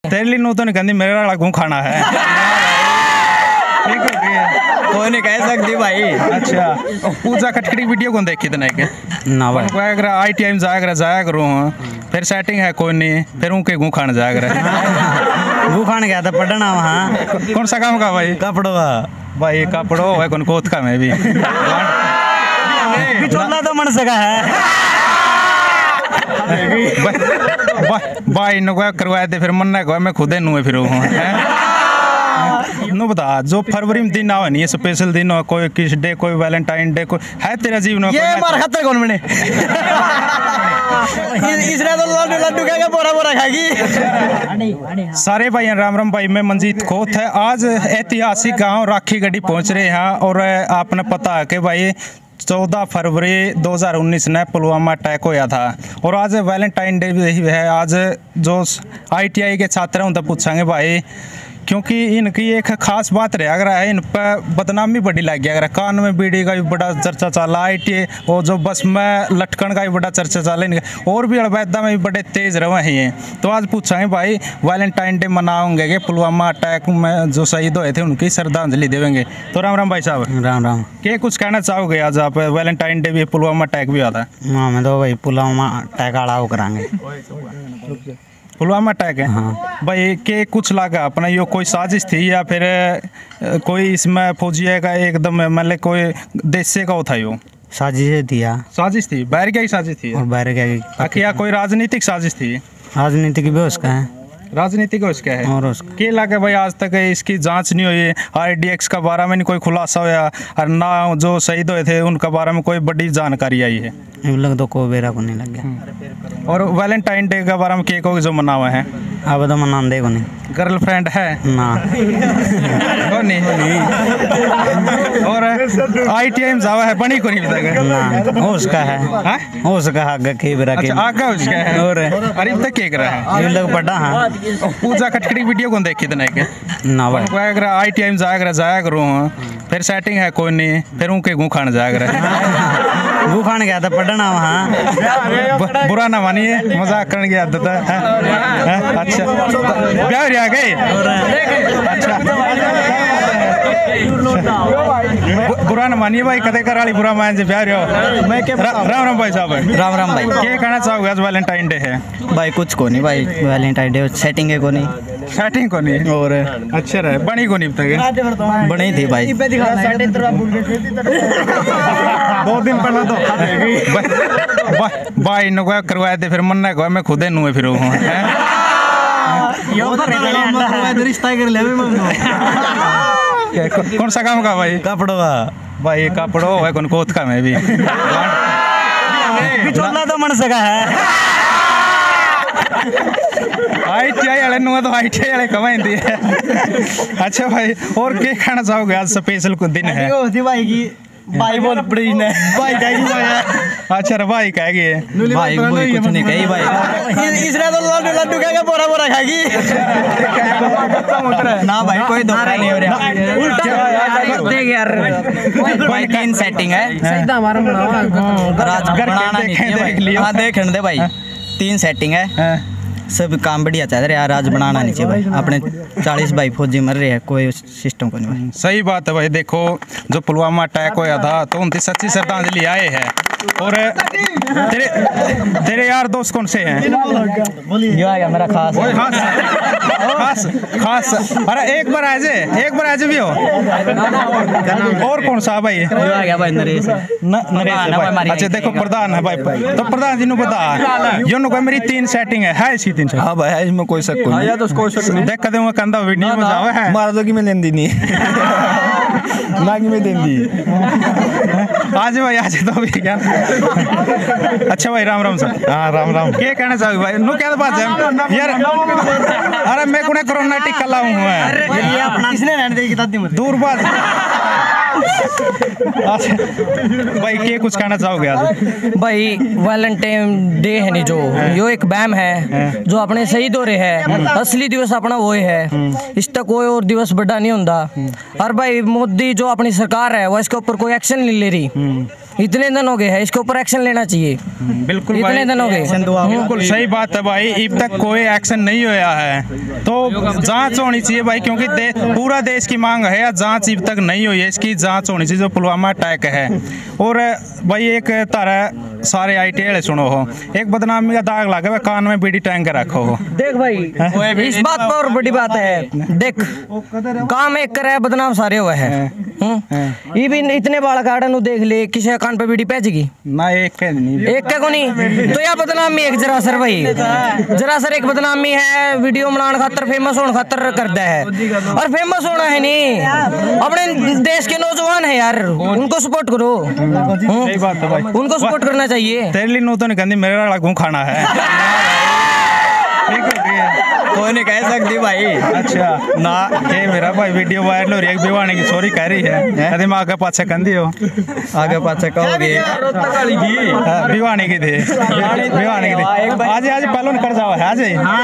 तेरे लिए नू तो नहीं कहती मेरे वाला घूम खाना है। कोई नहीं कह सकती भाई। अच्छा पूजा खटखटी वीडियो कौन देखी तने के ना भाई अगर ITI में जाया करूँ फिर सेटिंग है कोई नहीं फिर उनके घूम खाने जाया करे। घू खान गया था पढ़ना वहाँ। कौन सा काम का भाई? कपड़ों का भाई कपड़ों है कौन कोत का मैं भी बिचौला तो मन सका है भाई नो करवाए थे फिर मन ना मैं खुदे नुए फिर नो बता जो फरवरी में दिन आवे नहीं ये स्पेशल दिन हो कोई किस डे कोई वैलेंटाइन डे कोई है तेरा जीवन में ये मार खतर कौन मैंने इसने तो लड्डू क्या बोरा बोरा खाएगी। सारे भाई राम राम भाई मैं मंजीत खोत है। आज ऐतिहासिक गांव राखी गढ़ी पहुंच रहे हैं और आपने पता है कि भाई 14 फरवरी 2019 ने पुलवामा अटैक होया था और आज वैलेंटाइन डे भी है। आज जो ITI के छात्र हैं उनसे पूछेंगे भाई क्योंकि इनकी एक खास बात रहा है इन पर बदनामी बड़ी लग गया अगर कान में बीड़ी का भी बड़ा चर्चा चला ITI और जो बस में लटकन का भी बड़ा चर्चा चला इनका और भी अवैधा में भी बड़े तेज रहे हैं। तो आज पूछेंगे भाई वैलेंटाइन डे मनाओगे कि पुलवामा अटैक में जो शहीद हुए थे उनकी श्रद्धांजलि देवेंगे। तो राम राम भाई साहब। राम राम। क्या कुछ कहना चाहोगे आज आप वैलेंटाइन डे भी पुलवामा अटैक भी आता है? हाँ मैं तो भाई पुलवामा अटैक आड़ा कराएंगे। पुलवामा अटैक है हाँ। भाई के कुछ लगा अपना यो कोई साजिश थी या फिर कोई इसमें फौजिया का एकदम मतलब कोई देश से का था यो साजिश दिया साजिश थी बाहर क्या ही साजिश थी और बाहर क्या क्या कोई राजनीतिक साजिश थी? राजनीतिक भी उसका है राजनीतिक उसका है और उसका के लगा भाई आज तक इसकी जांच नहीं हुई RDX का बारे में नहीं कोई खुलासा हुआ और ना जो शहीद हुए थे उनका बारे में कोई बड़ी जानकारी आई है। लग तो को बेरा को नहीं लग गया। और वैलेंटाइन डे के बारे में के को जो मना हुआ है अब तो मना दे को नहीं गर्लफ्रेंड है ना को नहीं और ITI में जावा है बनी को नहीं बताएगा ना हो उसका है हाँ हो उसका आगे के बेरा के अच्छा आगे उसका है और अरे तक के कर रहा है ये लोग पढ़ा हाँ पूजा खटखटी वीडियो कौन देखी तने के ना भाई अगर ITI में जाया करूँ फिर सेटिंग है कोई नहीं फिर उनके घूम खाने जाया करे। घू खान गया था पढ़ना वहाँ। बुरा ना मानिए मजाक करने की आदत है। अच्छा ब्याह आ गए अच्छा बुरा ना मानिए भाई कदे कराली बुरा मान जे ब्याह रहो मैं राम राम भाई साहब। राम राम भाई। क्या कहना चाहोगे आज वैलेंटाइन डे है? भाई कुछ को नहीं भाई वैलेंटाइन डे सेटिंग है को नहीं सेटिंग को नहीं और अच्छा रहे बनी को नहीं बताएगा बनी थी भाई 2 दिन पहले तो भाई नो करवाए थे फिर मन ना मैं खुदे नुए फिर रिश्ता कर ले कौन सा काम का भाई? कपड़ों का भाई कपड़ों है कौन कोत का मैं भी बिचौला तो मन सका है। ITI वाले नुआ तो ITI वाले कमाई है। अच्छा भाई और क्या खाना चाहोगे आज स्पेशल को दिन है? भाई की भाई बोल पड़ी ने भाई कहेगी भाई अच्छा रे भाई कहेगी भाई कोई कुछ नहीं कही भाई इसने तो लड्डू क्या बोरा बोरा खाएगी ना भाई कोई धोखा नहीं हो रहा देख यार भाई 3 सेटिंग है सीधा हमारा बनाना नहीं हां देखने दे भाई 3 सेटिंग है सब काम बढ़िया चल रहा है। आज बनाना नहीं चाहिए भाई अपने 40 भाई फौजी मर रहे हैं कोई सिस्टम को नहीं। सही बात है भाई देखो जो पुलवामा अटैक होया था तो उनकी सच्ची श्रद्धांजलि आए हैं और तेरे यार दोस्त कौन से हैं? ये आ गया मेरा खास खास अरे एक बार आज भी हो और कौन सा भाई? ये आ गया भाई नरेश भाई। अच्छा देखो प्रधान है भाई तो प्रधान जी ने बता यो नो मेरी 3 सेटिंग है इसी 3 से। हां भाई इसमें कोई शक नहीं है तो कोई शक नहीं देख कदे मैं कंदा वीडियो में जावे है मार दो कि मैं लेंदी नहीं ना कि मैं देंदी आज भाई आज तो भी क्या। अच्छा भाई राम राम सर। हाँ राम राम। क्या कहना चाहोगे भाई नो क्या बात है यार अरे मैं कोने कोरोना टीका लाऊं हूं ये अपना किसने रहने दे कितना दिन दूर बात भाई क्या कुछ कहना चाहोगे आज? भाई वैलेंटाइन डे है नहीं जो यो एक बैम है जो अपने शहीद हो रहे हैं असली दिवस अपना वो है इस तक कोई और दिवस बड़ा नहीं होता। और भाई मोदी जो अपनी सरकार है वो इसके ऊपर कोई एक्शन नहीं ले रही इतने दिन हो गए हैं, इसके ऊपर एक्शन लेना चाहिए। बिल्कुल इतने भाई, दिन हो गए। बिल्कुल सही बात है भाई, अब तक कोई एक्शन नहीं होया है, तो जांच होनी चाहिए भाई, क्योंकि पूरा देश की मांग है, जांच अब तक नहीं हुई है, इसकी जांच होनी चाहिए जो पुलवामा अटैक है। और भाई एक तारा सारे ITI सुनो हो, एक बदनामी का दाग लगे हुआ, कान में बीड़ी टांग के रखो हो। देख भाई, इस बात पर और बड़ी बात है, देख काम एक करे बदनाम सारे हुए हैं। ये भी इतने बाल गार्डन देख ले, किसी कान पे बीड़ी पैजेगी ना, एक के नहीं, एक का को नहीं, तो यह बदनामी एक जरा सर भाई, जरा सर एक बदनामी है, वीडियो बनाने खातर फेमस होने खातर करता है, और फेमस होना है नहीं, अपने देश के नौजवान है यार, उनको सपोर्ट करो। सही बात है भाई, उनको सपोर्ट करना चाहिए। तेरे लिए तो नहीं कहती, मेरे वाला खाना है। ठीक है, कोई नहीं कह सकती भाई। अच्छा ना, ये मेरा भाई वीडियो वायरल हो रही है, भिवानी की चोरी कह रही है, कहते मैं आगे पाछे कंदी हो, आगे पाछे कहोगे भिवानी की थी, भिवानी की थी। आज आज पहले कर जाओ, आज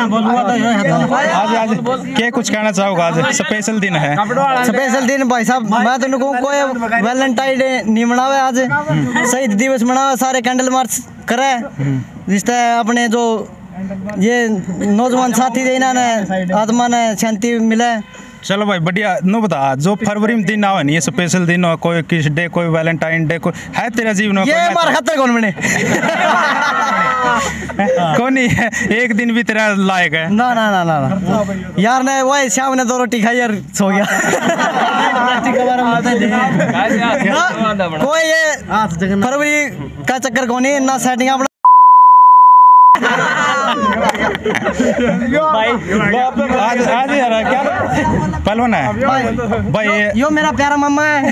आज क्या कुछ कहना चाहोगे? आज स्पेशल दिन है, स्पेशल दिन भाई साहब, मैं तो को कोई वैलेंटाइन डे नहीं मनावे, आज शहीद दिवस मनावे, सारे कैंडल मार्च करे, जिससे अपने जो ये नौजवान साथी थे, इन्होंने आत्मा ने शांति मिले। चलो भाई बढ़िया। नो बता, जो फरवरी में दिन आवे नहीं, स्पेशल दिन हो, कोई किस डे, कोई वैलेंटाइन डे, कोई है तेरा जीवन में? ये हमारा खतर कौन बने? कौन नहीं है, एक दिन भी तेरा लायक है? ना ना ना ना ना यार, ने वही शाम ने 2 रोटी खाई यार सो गया। कोई ये फरवरी का चक्कर कौन है ना, सेटिंग अपना आज यार क्या पहलवान है भाई, यो मेरा प्यारा मामा है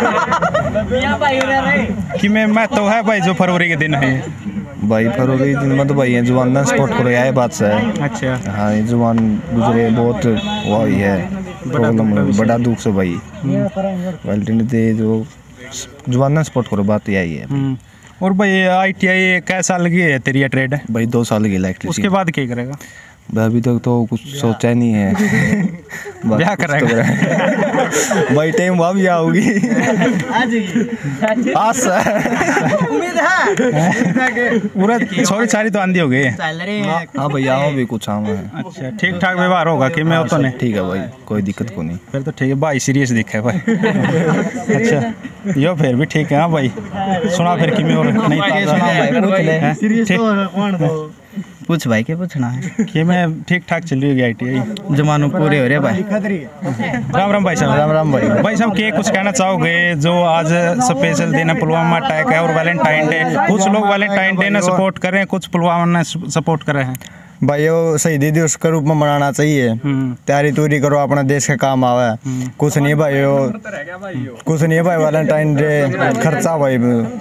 कि मैं तो है भाई, जो फरवरी के दिन है भाई, फरवरी दिन में तो भाई ये जुबान ना स्पॉट करो, यह बात से है। अच्छा हाँ, ये जुबान गुजरे बहुत वही है प्रॉब्लम, बड़ा दुख से भाई, वैलेंटाइन डे जो जुबान ना स्पॉट करो, बात यही है। और भाई ITI कैसा लगी है तेरी ट्रेड? भाई 2 साल की इलेक्ट्रिसिटी, उसके बाद क्या करेगा? अभी तक तो कुछ सोचा नहीं है। ब्याह करेगा भाई, टाइम वहाँ भी आओगी, आस उम्मीद है पूरा छोरी छारी तो आंधी हो गई। हाँ भाई, आओ भी कुछ आम है। अच्छा, ठीक ठाक व्यवहार होगा कि मैं तो नहीं? ठीक है भाई, कोई दिक्कत को नहीं, फिर तो ठीक है भाई, सीरियस दिखे भाई। अच्छा यो फिर भी ठीक है। हाँ भाई, सुना फिर कि मैं और नहीं पूछ भाई, क्या पूछना है? कि मैं ठीक ठाक चल रही होगी ITI, जमानों पूरे हो रहे भाई। राम राम भाई साहब। राम राम भाई। भाई साहब क्या कुछ कहना चाहोगे, जो आज स्पेशल दिन है, पुलवामा अटैक है और वैलेंटाइन डे, कुछ लोग वैलेंटाइन डे ने सपोर्ट कर रहे हैं, कुछ पुलवामा ने सपोर्ट कर रहे हैं। भाई वो शहीदी दिवस के रूप में मनाना चाहिए, तैयारी तूरी करो, अपना देश का काम आवे, कुछ नहीं भाई, वो कुछ नहीं भाई, वैलेंटाइन डे खर्चा भाई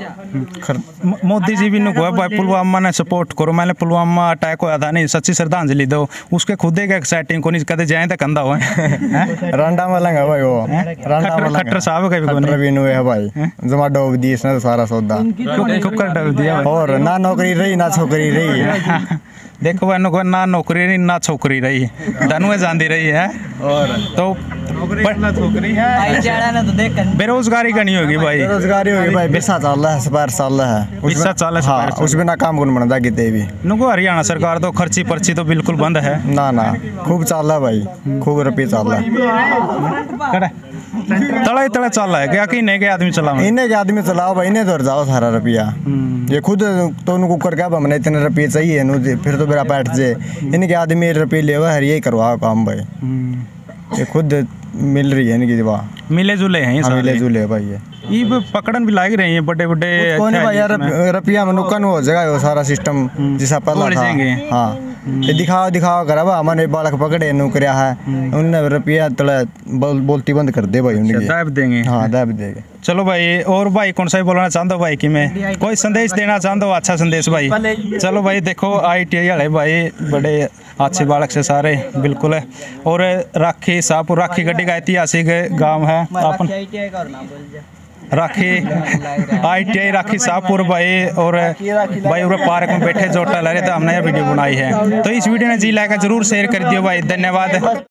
मोदी जी भी नुको है भाई, पुलवामा ने सपोर्ट करो, मैंने पुलवामा अटैक होया था नहीं, सच्ची श्रद्धांजलि दो, उसके खुदे का सेटिंग को नहीं कदे जाए तो कंधा हो रांडा मलंगा भाई, वो खट्टर साहब का भी नुए है भाई, जमा डोब दी इसने सारा सौदा, कुकर डोब दिया और ना नौकरी रही ना छोकरी रही। देखो भाई, ना नौकरी रही ना छोकरी रही, दोनों जाती रही है, और तो छोकरी है, बेरोजगारी का नहीं होगी भाई, बेरोजगारी होगी भाई, बिस्सा चल रहा है, स्पायर चल रहा है, बिस्सा चल रहा है, उस बिना काम कौन बनता कितने भी। नुको हरियाणा सरकार तो खर्ची पर्ची तो बिल्कुल बंद है। ना ना, खूब चल रहा है भाई, खूब रुपये चल रहा है, तड़ा तड़ा चल रहा है क्या कि नहीं के आदमी चलाओ, इन्हें के आदमी चलाओ भाई, इन्हें तो जाओ सारा रुपया, ये खुद तो उनको कर क्या हमने इतने रुपये चाहिए, फिर तो मेरा बैठ जाए, इनके आदमी रुपये ले हुआ, यही करवाओ काम भाई, ये खुद मिल रही है इनकी जवाब, मिले जुले हैं, मिले जुले भाई, ये पकड़न भी लाग रहे हैं बड़े बड़े, कौन है भाई यार, रुपया में नुकसान हो जाएगा वो सारा सिस्टम जैसा पहला था। हाँ, ये दिखावा करा भाई, हमारे बालक पकड़े नौकरिया है, उनने रुपया तले बोलती बंद कर दे भाई, उनकी दाब देंगे। हाँ, दाब देंगे। चलो भाई, और भाई कौन सा बोलना चाहते हो भाई कि मैं कोई संदेश देना चाहता हूँ, अच्छा संदेश भाई? चलो भाई देखो, ITI वाले भाई बड़े अच्छे बालक से सारे बिल्कुल है, और राखी शाहपुर, राखी गड्डी का ऐतिहासिक गाँव है अपन, राखी ITI राखी शाहपुर भाई, और भाई पूरे पार्क में बैठे जो टहल रहे थे, हमने यह वीडियो बनाई है, तो इस वीडियो ने जी लाइक जरूर शेयर कर दियो भाई, धन्यवाद।